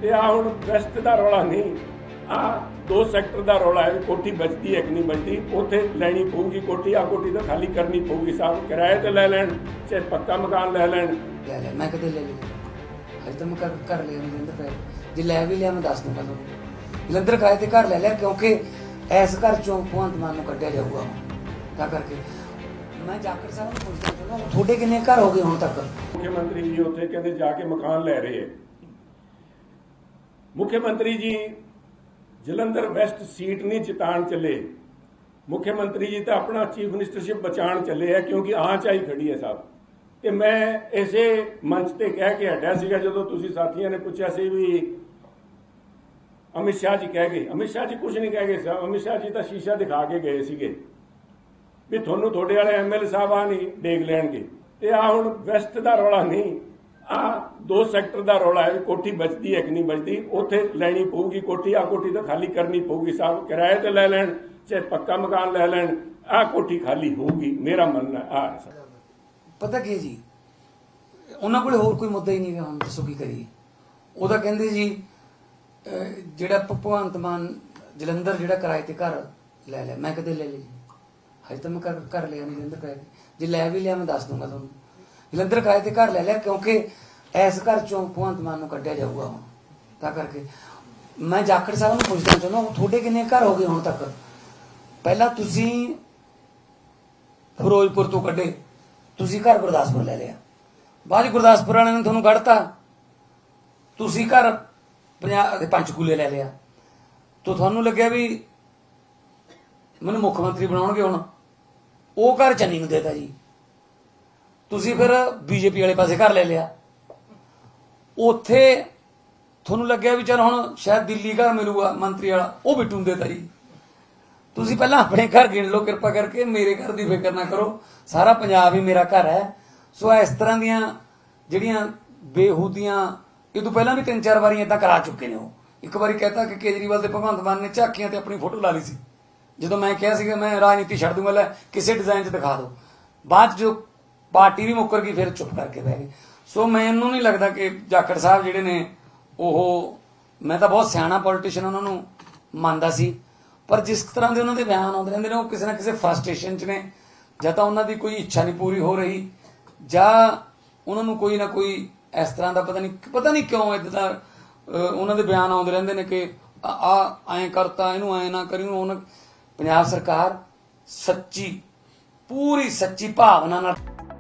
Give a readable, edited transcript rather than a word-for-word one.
ਤੇ ਆ ਹੁਣ ਵੈਸਟ ਦਾ ਰੌਲਾ ਨਹੀਂ, ਆ 2 ਸੈਕਟਰ ਦਾ ਰੌਲਾ ਹੈ। ਕੋਠੀ ਬਚਦੀ ਹੈ ਕਿ ਨਹੀਂ ਬਚਦੀ, ਉੱਥੇ ਲੈਣੀ ਪਊਗੀ ਕੋਠੀ। ਆ ਕੋਠੀ ਤਾਂ ਖਾਲੀ ਕਰਨੀ ਪਊਗੀ। ਸਾਹਿਬ ਕਿਰਾਏ ਤੇ ਲੈ ਲੈਣ ਚਾਹੇ ਪੱਕਾ ਮਕਾਨ ਲੈ ਲੈਣ। मैं कदे ले ली अज तो मैं कर लिया जलंधर पै जे लै भी लिया मैं दस दूंगा तुहानूं। जलंधर किराए ते घर ले लिया क्योंकि इस घर चों भगवंत मान नूं कड्ढिया जाऊगा। तां करके मैं जाखड़ साहब नूं पुछना चाहुंदा तुहाडे किन्ने घर हो गए हुण तक? मुख्यमंत्री जी उत्थे कहंदे जाके मकान लै रहे है। मुख्यमंत्री जी जलंधर वैस्ट सीट नहीं जिताण चले। मुख्यमंत्री जी तो अपना चीफ मिनिस्टरशिप बचाण चले है क्योंकि आंच आई खड़ी है साहब। ਤੇ ਮੈਂ ਇਸੇ ਮੰਚ ਤੇ ਕਹਿ ਕੇ ਹਟਿਆ ਸੀਗਾ ਜਦੋਂ ਤੁਸੀਂ ਸਾਥੀਆਂ ਨੇ ਪੁੱਛਿਆ ਸੀ ਵੀ ਅਮਿਤ ਸ਼ਾਹ ਜੀ ਕਹਿ ਗਏ। ਅਮਿਤ ਸ਼ਾਹ ਜੀ ਕੁਝ ਨਹੀਂ ਕਹਿ ਗਏ ਸਾਹਿਬ। ਅਮਿਤ ਸ਼ਾਹ ਜੀ ਤਾਂ ਸ਼ੀਸ਼ਾ ਦਿਖਾ ਕੇ ਗਏ ਸੀਗੇ ਵੀ ਤੁਹਾਨੂੰ ਤੁਹਾਡੇ ਵਾਲੇ ਐਮਐਲਏ ਸਾਹਿਬ ਆ ਨਹੀਂ ਡੇਗ ਲੈਣਗੇ। ਤੇ ਆ ਹੁਣ ਵੈਸਟ ਦਾ ਰੌਲਾ ਨਹੀਂ, ਆ 2 ਸੈਕਟਰ ਦਾ ਰੌਲਾ ਹੈ। ਕੋਠੀ ਬਚਦੀ ਹੈ ਕਿ ਨਹੀਂ ਬਚਦੀ, ਉੱਥੇ ਲੈਣੀ ਪਊਗੀ ਕੋਠੀ। ਆ ਕੋਠੀ ਤਾਂ ਖਾਲੀ ਕਰਨੀ ਪਊਗੀ। ਸਾਹਿਬ ਕਿਰਾਏ ਤੇ ਲੈ ਲੈਣ ਚਾਹੇ ਪੱਕਾ ਮਕਾਨ ਲੈ ਲੈਣ, ਆ ਕੋਠੀ ਖਾਲੀ ਹੋਊਗੀ। ਮੇਰਾ ਮੰਨਣਾ ਆ ਹੈ। पता की जी उन्होंने कोल होर कोई मुद्दा ही नहीं है। हम दसो की करिए। वो तो कहते जी जिहड़ा भगवंत मान जलंधर जिहड़ा किराए ते घर लै लिया। मैं कदे ले ली हज तो मैं घर लिया नहीं जलंधर किराए ते। जे लै भी लिया मैं दस दूंगा तुहानूं। जलंधर किराए ते घर ले लिया क्योंकि इस घर चों भगवंत मान नूं कड्ढिया जाऊगा। तां करके मैं जाखड़ साहब नूं पुछना चाहुंदा तुहाडे किन्ने घर हो गए हुण तक? पहला तुसीं फिरोजपुर तो कड्ढे, तुसी घर गुरदासपुर ले लिया, बाद गुरदासपुर वाले ने तुहानूं कढ़ता, तुसी घर पंचकूले ले लिया। तो तुहानूं लग्गिया भी मैनूं मुख्यमंत्री बनाउणगे हुण, वो घर चन्नी नूं देता जी। तुसी फिर बीजेपी वाले पासे घर ले लिया, उत्थे तुहानूं लग्गिया भी चल हुण शायद दिल्ली घर मिलूगा मंत्री वाला, वो बिट्टू नूं देता जी। तुसी पहला अपने घर गिण लो कृपा करके, मेरे घर की फिक्र ना करो। सारा पंजाब ही मेरा घर है। सो इस तरह दियां जिहड़ियां बेहूदियां ये तो पहला भी 3-4 बार इदां करा चुके ने। एक बार कहता कि केजरीवाल ते भगवंत मान ने झाकियां ते अपनी फोटो ला ली सी। जो मैं कहा सीगा मैं राजनीति छड्ड दूंगा, लै किसी डिजाइन च दिखा दो। बाद जो पार्टी भी मुकर गई फिर चुप करके बह गए। सो मैनूं नहीं लगता कि जाखड़ साहब जिहड़े ने ओह, मैं तो बहुत सियाणा पॉलिटिशियन उन्हां नूं मनदा सी, पर जिस तरह के उन्होंने बयान आते रहते हैं वो किसी ना किसी फ्रस्ट्रेशन च ने, या तो उन्होंने कोई इच्छा नहीं पूरी हो रही, या उन्होंने कोई ना कोई इस तरह का पता नहीं क्यों इदा उन्होंने बयान आते रहते हैं कि आ ऐ करता इनू ऐ ना करी। पंजाब सरकार सच्ची पूरी सच्ची भावना